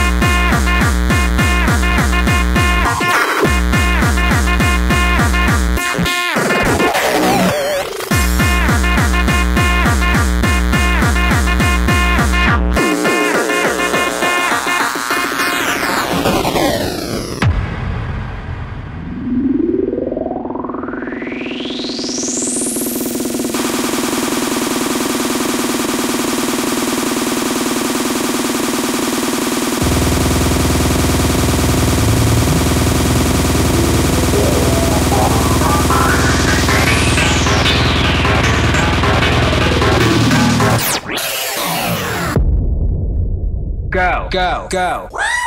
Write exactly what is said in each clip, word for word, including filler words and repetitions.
Go, go, go.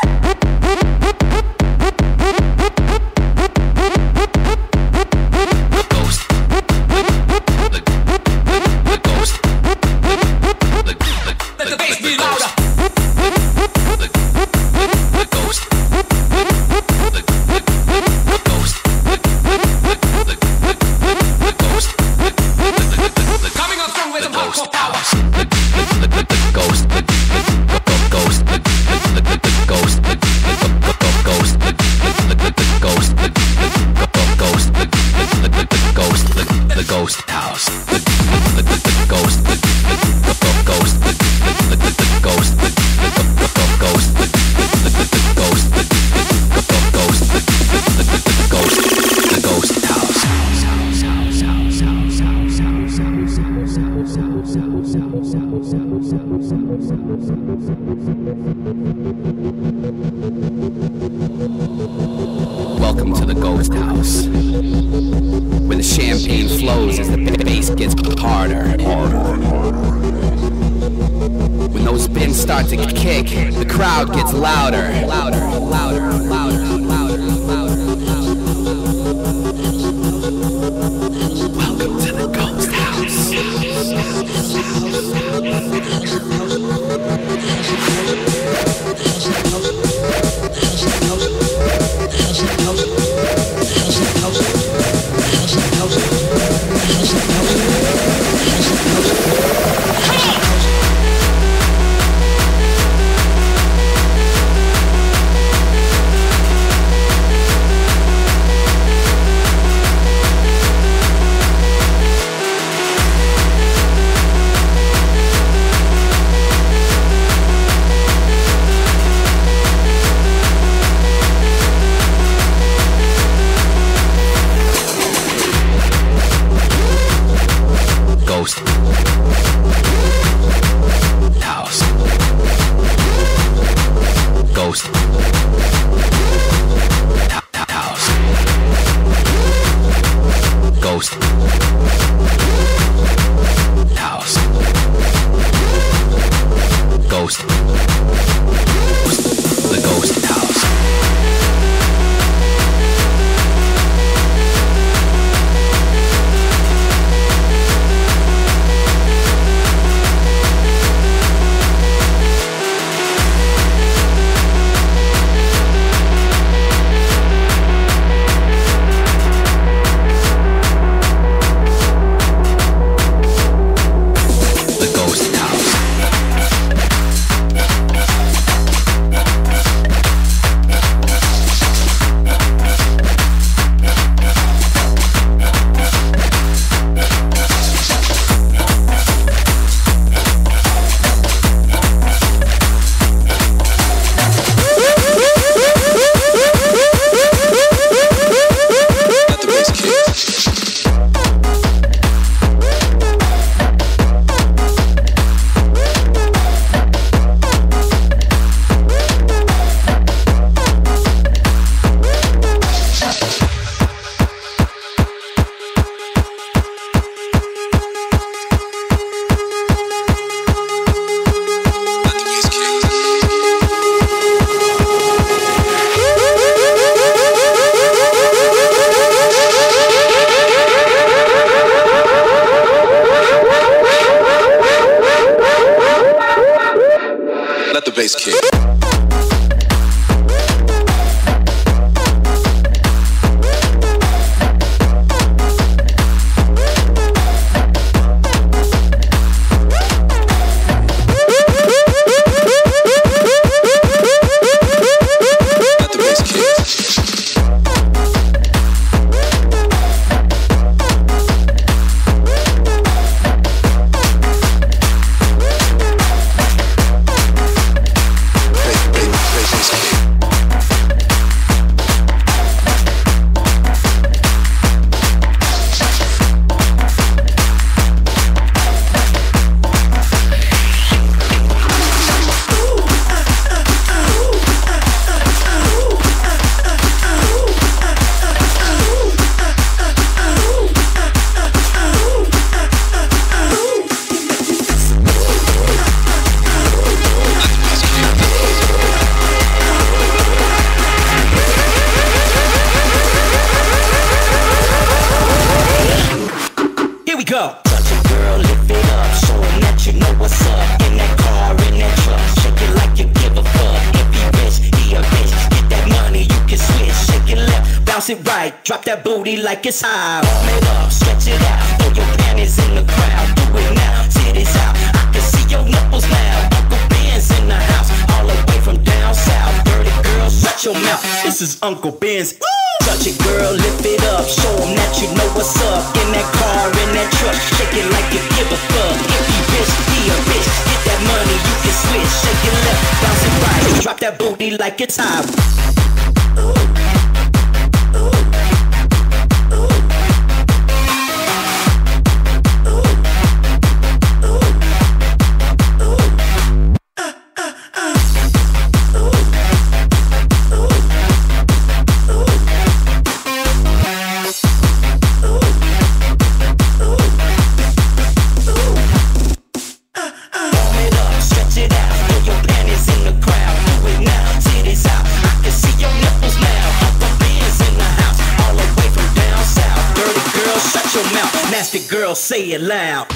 Welcome to the Ghost House, where the champagne flows as the bass gets harder. When those bins start to kick, the crowd gets louder. Louder, louder, louder, louder, louder. Welcome to the Ghost House. bass kick. Drop that booty like it's high. Warm it up, stretch it out. Throw your panties in the crowd. Do it now, titties out. I can see your nipples now. Uncle Ben's in the house, all the way from down south. Dirty girl, shut your mouth. This is Uncle Ben's. Woo! Touch it, girl, lift it up. Show 'em that you know what's up. In that car, in that truck, shake it like you give a fuck. If he rich, he a bitch. Get that money, you can switch. Shake it left, bounce it right. Drop that booty like it's high. Nasty girl, say it loud.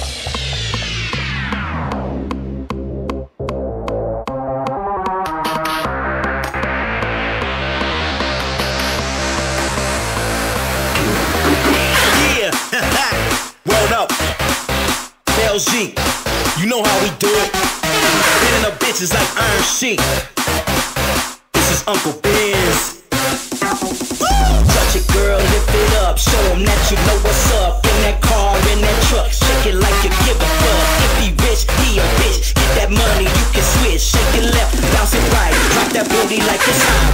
Yeah, word up, Belgium. You know how we do it. Hitting up bitches like iron sheet. This is Uncle Ben's. Touch it, girl, lift it up. Show 'em that you know what's up. In that car, in that truck, shake it like you give a fuck. If he rich, he a bitch. Get that money, you can switch. Shake it left, bounce it right. Drop that booty like it's hot.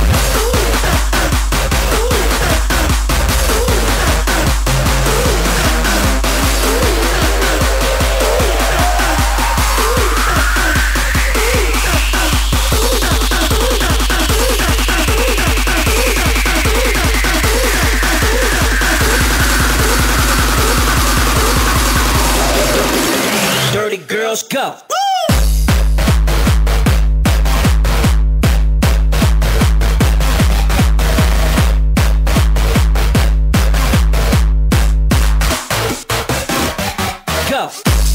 Dirty girls go. Go.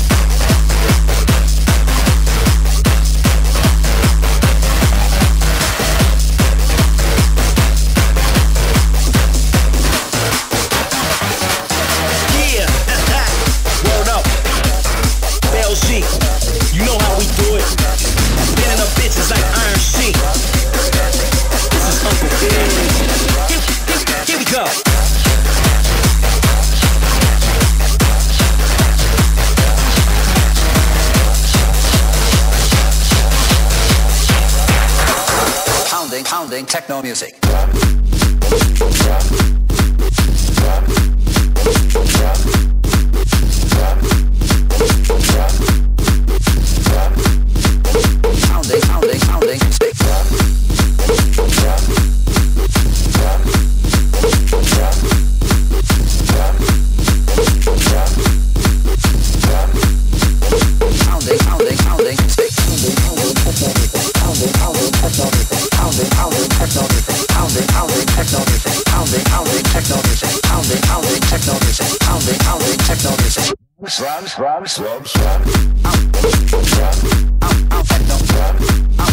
Yeah, word up. Belgium, you know how we do it. Bending up bitches like iron sheet. This is Uncle Ben. Here, here, here we go. Pounding, pounding techno music. Pounding, pounding, pounding music. Pounding, pounding, pounding music. Pounding, pounding techno music. Pounding, pounding techno music. Pounding, pounding techno music. Pounding, pounding techno music. Pounding, pounding techno music. Pounding, pounding techno music. Slams, slams, slams, slams. Out, out, out, techno. Out,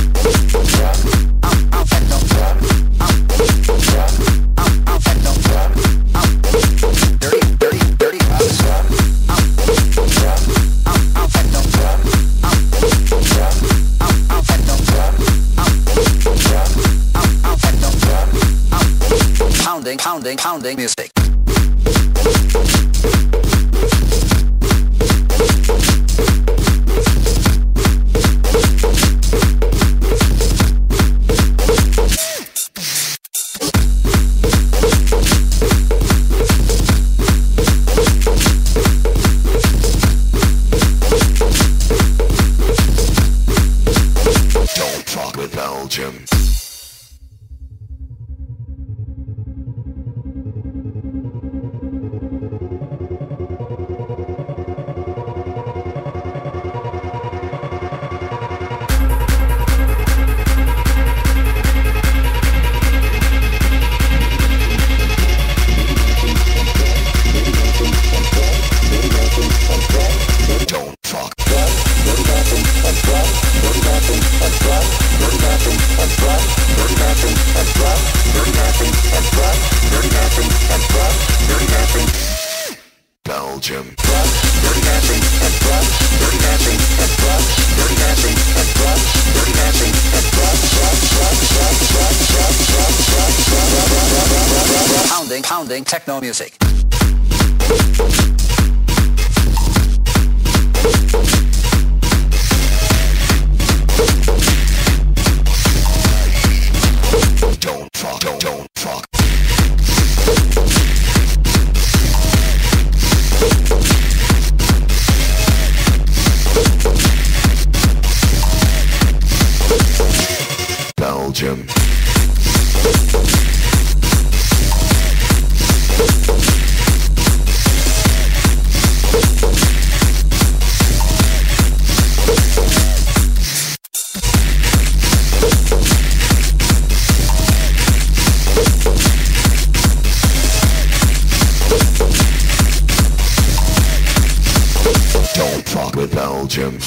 pounding music. Don't fuck with Belgium. Belgium. Pounding, pounding techno music. Don't fuck, don't, don't fuck. Belgium. Don't fuck with Belgium.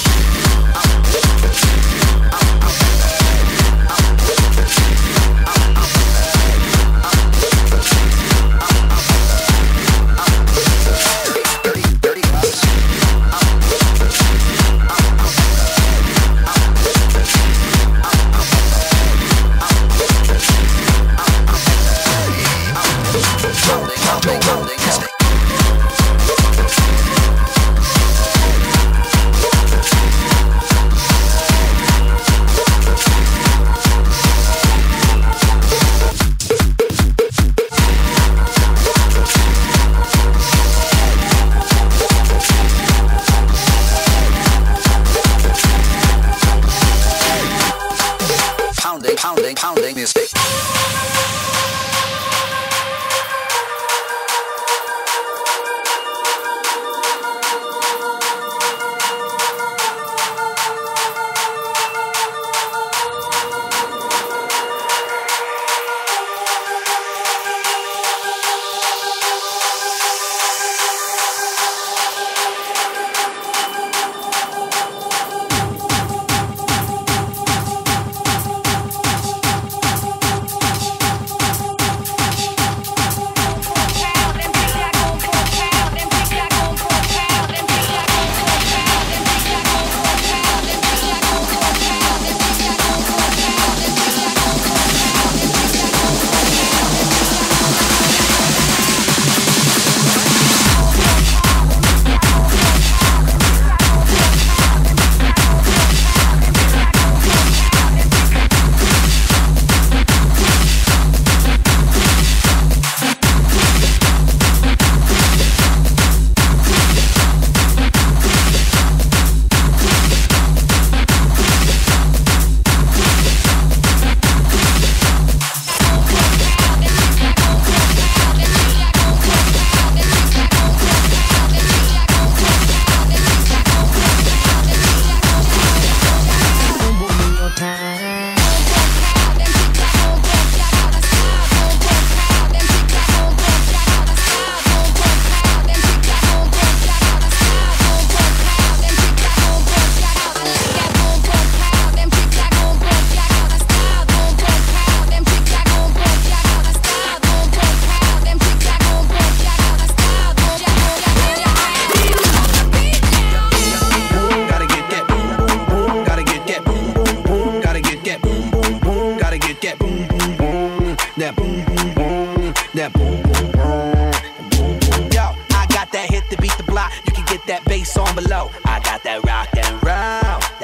Pounding, pounding, pounding music.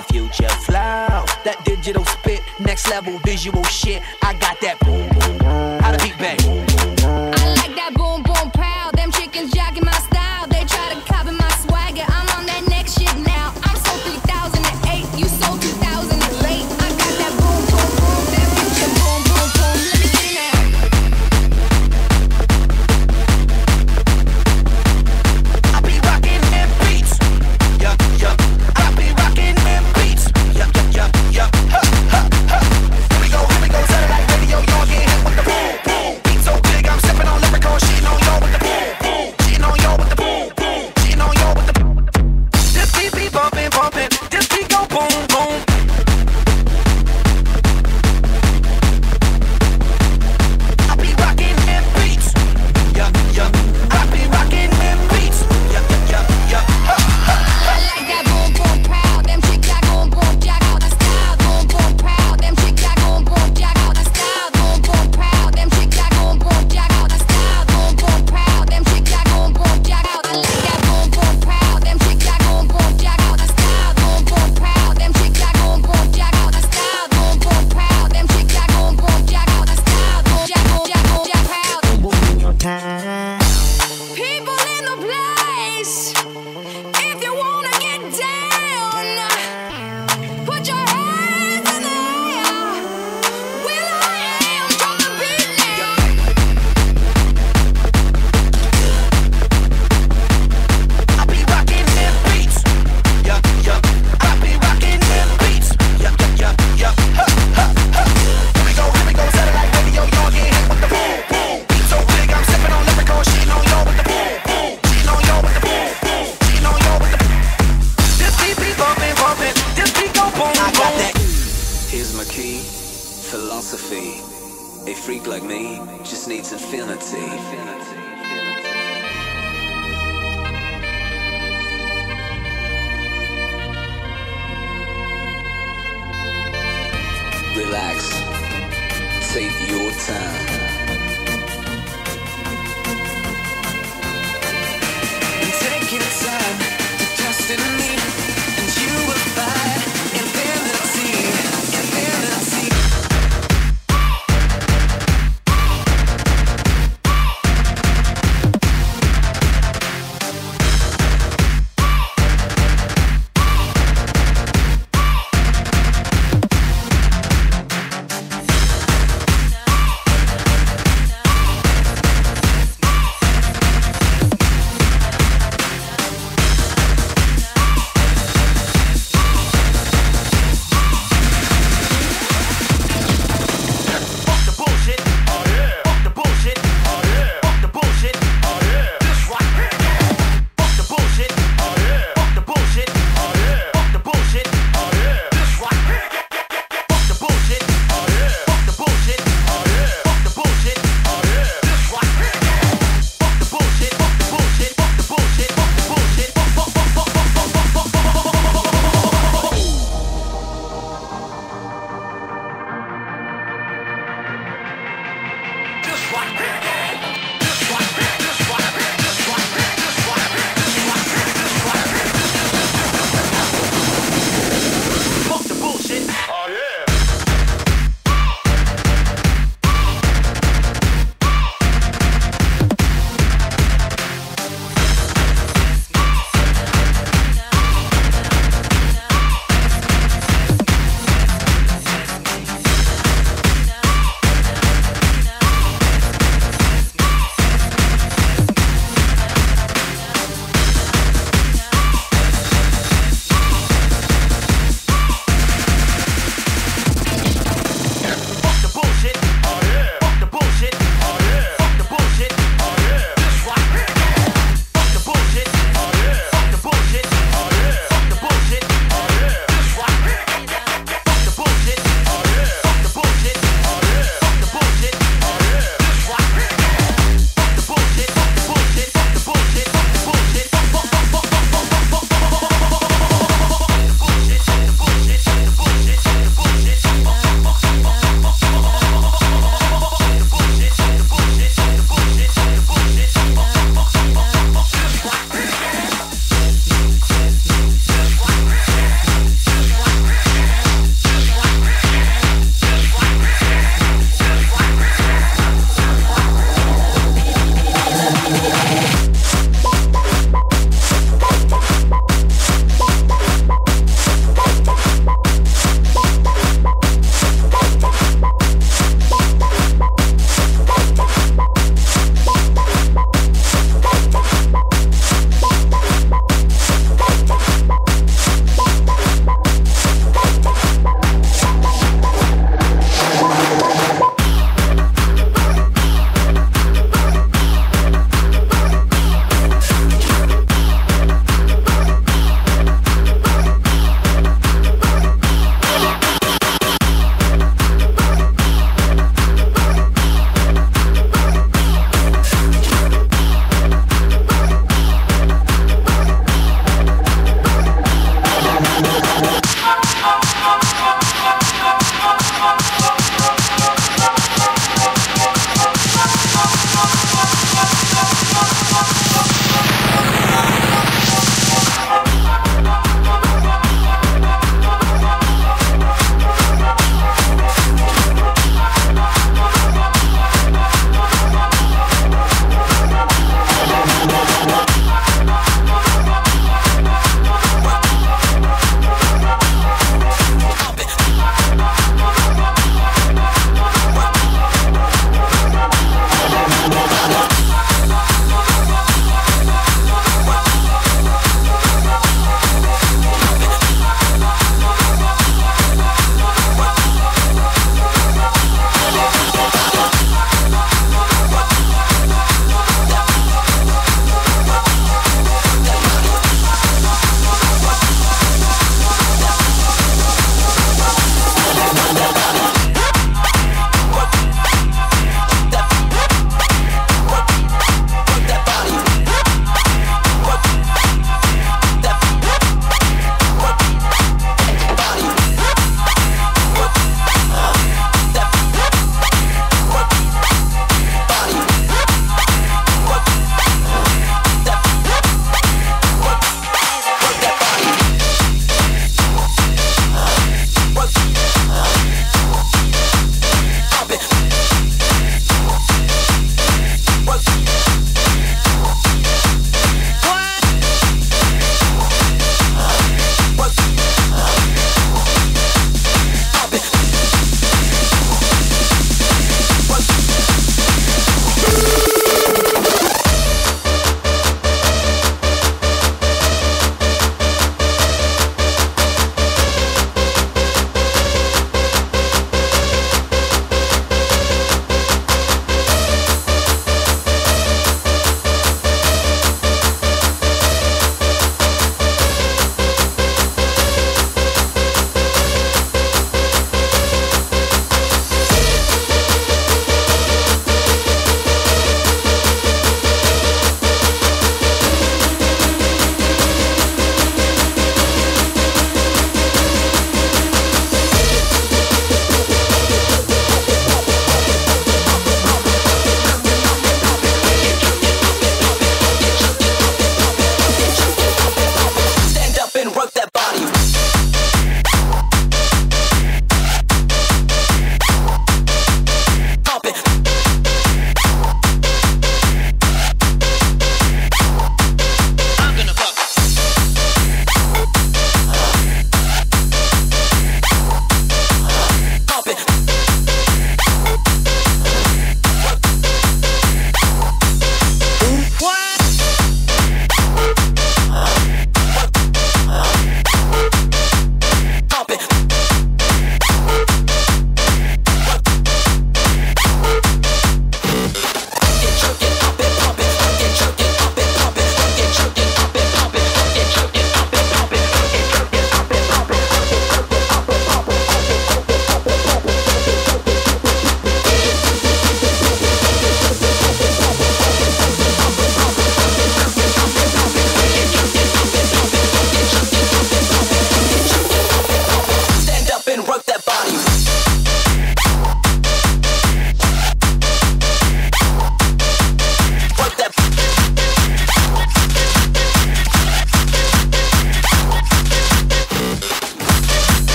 that future flow, that digital spit, next level visual shit. I got that boom boom boom. How to beat bang. I like that boom boom pow. Them chickens jacking my style. They try to copy my swagger. I'm on that next shit now. I'm so three thousand eight. You so two thousand eight. I got that boom boom boom. That future boom boom boom. Let me get it now. I be rocking them beats. Yeah, yeah. I be rocking them beats. Yeah, yeah, yeah, yeah. Ha, ha, ha. Here we go, here we go. Satellite radio, y'all get hit with the boom boom. Beat so big, I'm sipping on Lokeren. Shitting on y'all with the boom boom. Shitting on y'all with the boom boom. Shitting on y'all with the boom. This beat be bumping, bumping. This beat go boom boom. I be rocking them beats. Yeah, yeah. I be rocking them beats. Yeah, yeah, yeah, yeah. Ha, ha, ha. I like that boom boom pow. Them chicks got boom boom jack out the style. Boom boom pow. Them chicks got boom boom jack out the style. Boom boom pow. Them chicks got boom boom jack out the style. Boom boom pow. Them chicks got boom boom jack out. I like that boom boom pow. Them chicks got boom boom jack out the style. Boom boom pow. Them chicks got boom boom jack out the style. Boom boom pow. Them chicks got boom boom jack out the style. Boom jack boom jack boom jack pow. People in the place, if you wanna get down, put your hands in the air. Will I am from the beat now. I be rocking them beats. Yeah, yeah. I be rocking them beats. Yeah, yeah, yeah, yeah. Ha, ha, ha. Here we go, here we go. Satellite radio, y'all get hit with the boom boom. Beat so big, I'm sipping on Lokeren. Shitting on y'all with the boom boom. Shitting on y'all with the boom boom. Shitting on y'all with the. This beat be bumping, bumping. This beat go boom boom. I got that. Here's my key, philosophy. A freak like me just needs infinity. Relax, take your time. And take your time to trust in me, and you will find infinity, infinity.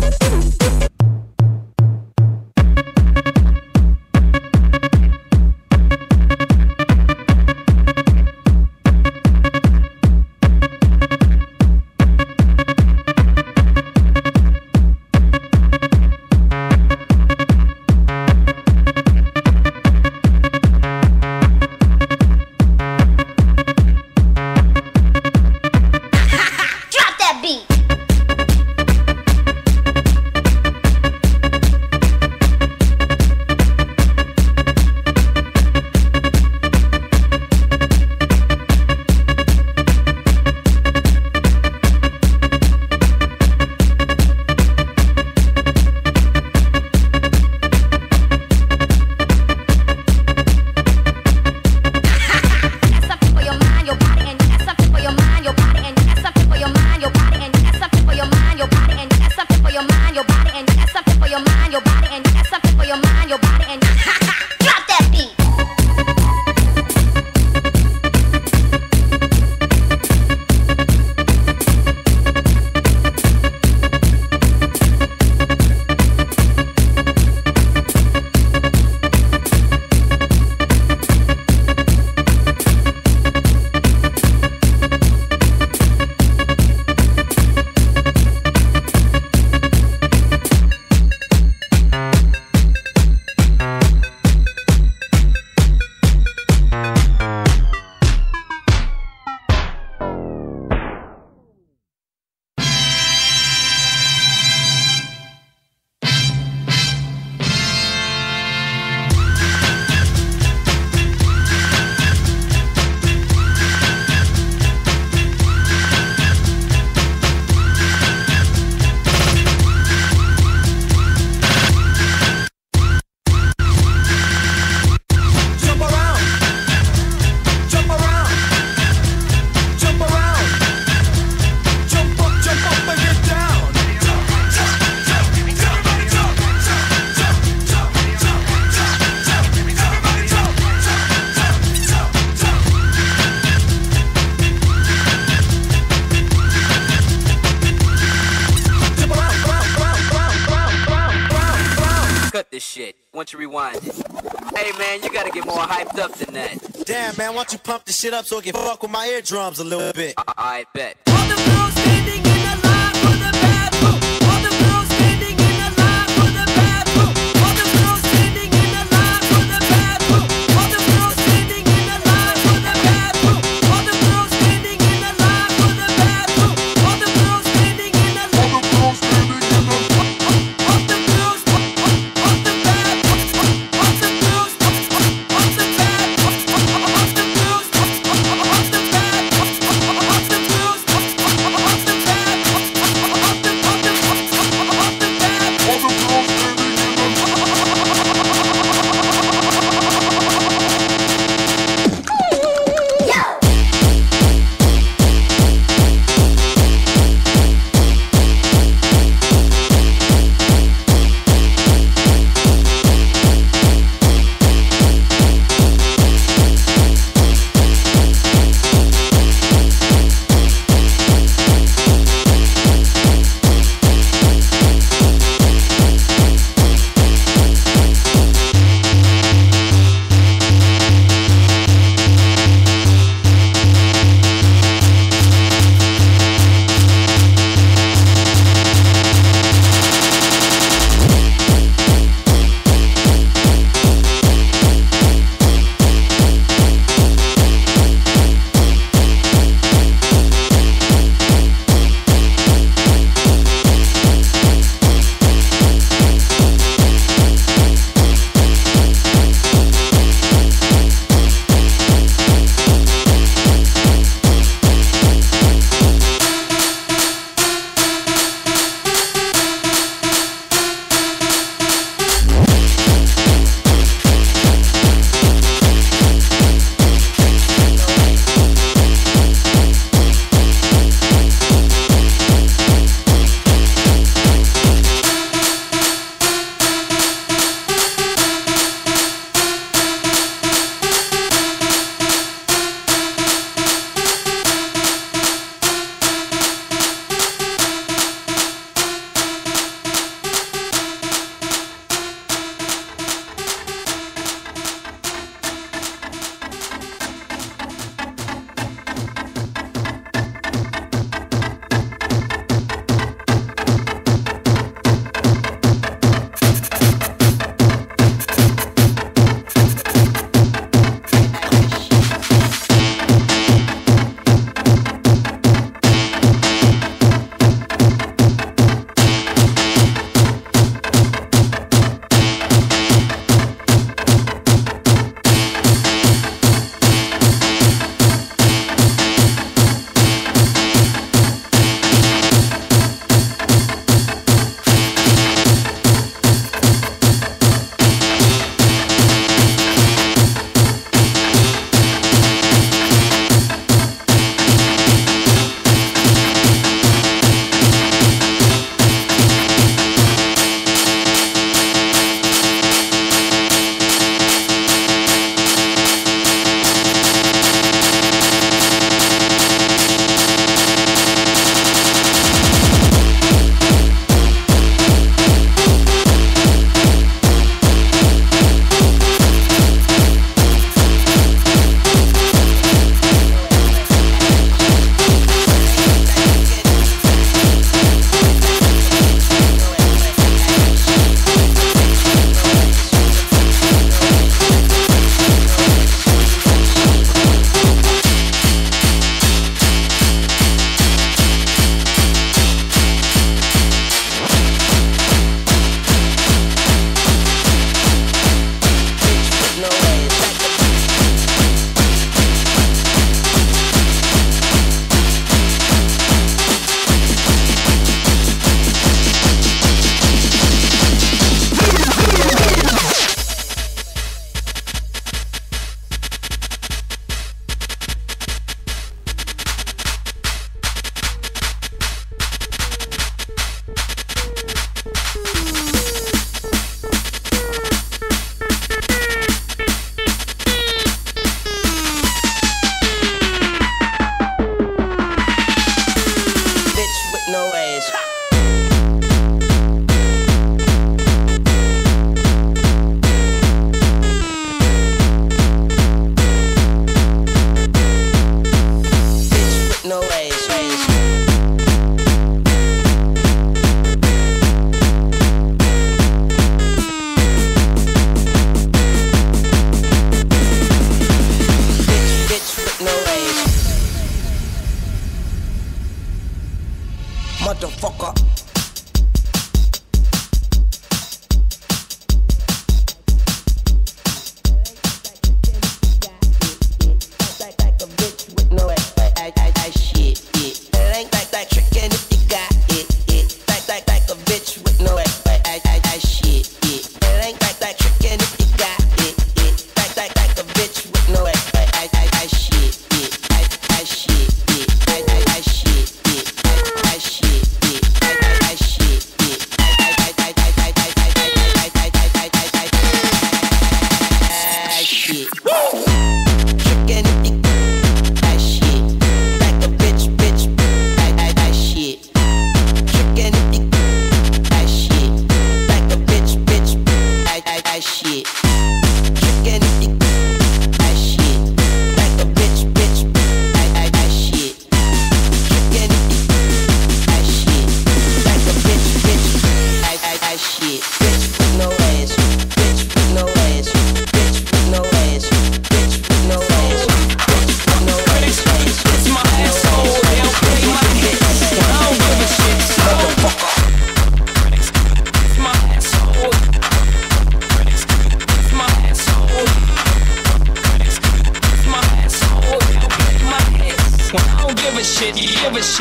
Once you rewind it. Hey man, you gotta get more hyped up than that. Damn man, why don't you pump this shit up so it can fuck with my eardrums a little bit? I, I bet. All the girls standing in the line for the bathroom. All the girls standing in the line for the bathroom. All the girls standing in the line for the bathroom. All the girls standing in the line for the bathroom. All the girls standing in the line for the bathroom. All the girls standing in the line. All the girls standing in the line. All the girls, all the bathroom. All the girls, all the bathroom. All the girls, all the bathroom. All the girls, all the bathroom.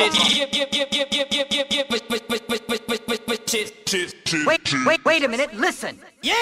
Wait, wait, wait a minute, listen. Yeah!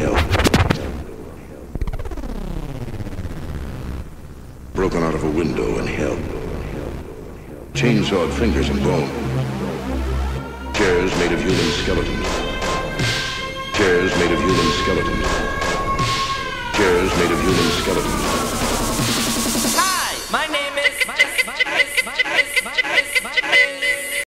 hell. Broken out of a window in hell. Chainsawed fingers and bone. Chairs made of human skeletons. Chairs made of human skeletons. Chairs made of human skeletons.